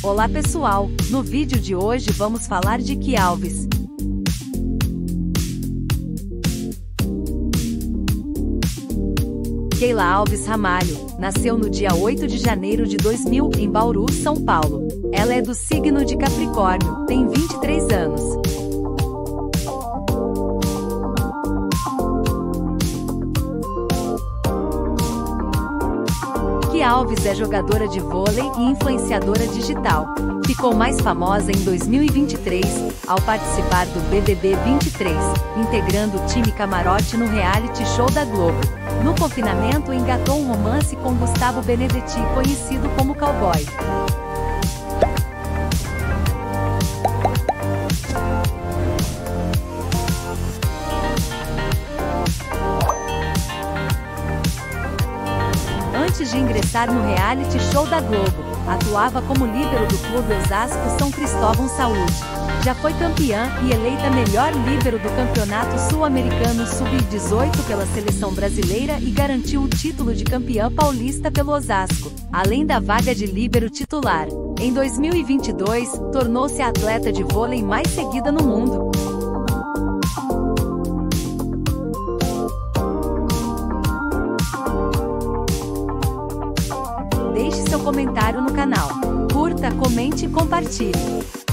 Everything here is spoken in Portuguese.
Olá pessoal, no vídeo de hoje vamos falar de Ki Alves. Keila Alves Ramalho, nasceu no dia 8 de janeiro de 2000, em Bauru, São Paulo. Ela é do signo de Capricórnio, tem 23 anos. Ki Alves é jogadora de vôlei e influenciadora digital. Ficou mais famosa em 2023, ao participar do BBB 23, integrando o time Camarote no reality show da Globo. No confinamento engatou um romance com Gustavo Benedetti, conhecido como Cowboy. Antes de ingressar no reality show da Globo, atuava como líbero do clube Osasco São Cristóvão Saúde. Já foi campeã e eleita melhor líbero do Campeonato Sul-Americano Sub-18 pela seleção brasileira e garantiu o título de campeã paulista pelo Osasco, além da vaga de líbero titular. Em 2022, tornou-se a atleta de vôlei mais seguida no mundo. Deixe seu comentário no canal. Curta, comente e compartilhe.